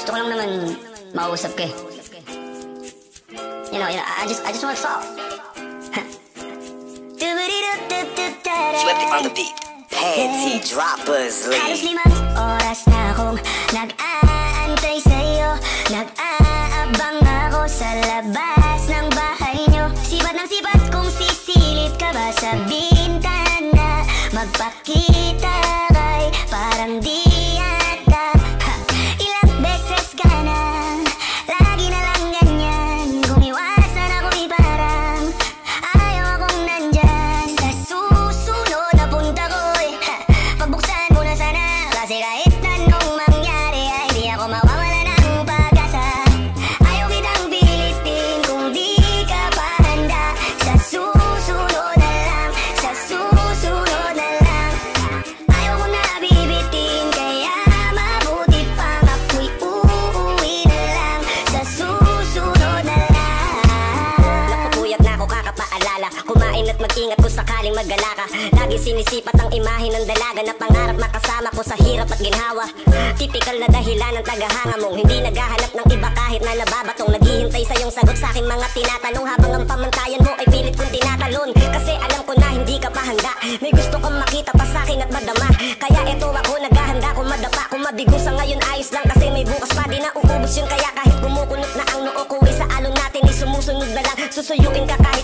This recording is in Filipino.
Gusto ko lang naman mausap ka eh. You know, I just want to talk. Flip it on the beat. Panty droppers, Halos lead. 5 oras na akong nag-aantay sa'yo. Nag-aabang ako sa labas ng bahay nyo. Sibat ng sibat kung sisilip ka ba sa bintana. Magpakita kay parang di yata. Ilang beses ka na, lagi na lang ganyan. Gumiwasan ako'y parang ayaw akong nandyan. Sa susunod na punta ko pagbuksan mo na sana. Kasi kahit anong mangyari ay di ako mawawala ng pag-asa. Ayaw kitang pilitin kung di ka pa handa. Sa susunod na lang, sa susunod na lang. Ayaw ko na bibitin, kaya mabuti pang ako'y uuwi na lang. Sa susunod na lang. Napupuyat na ako kakapaalala. Kumain at mag-ingat kung sakaling mag-gala ka. Lagi sinisipat ang imahe ng dalaga na pangarap makasama ko sa hirap at ginhawa. Tipikal na dahilan ng tagahanga mong hindi naghahanap ng iba kahit na nababatong. Naghihintay sa iyong sagot sa aking mga tinatanong habang ang pamantayan mo ay pilit kong tinatalon. Kasi alam ko na hindi ka pa handa. May gusto kang makita pa sa akin at madama. Kaya eto ako naghahanda kung madapa. Kung mabigo sa ngayon ayos lang kasi may bukas pa din na uubos yun. Kaya kahit kumukunot na ang noo ko ay sa alon natin ay sumusunod na lang. Susuyuin ka kahit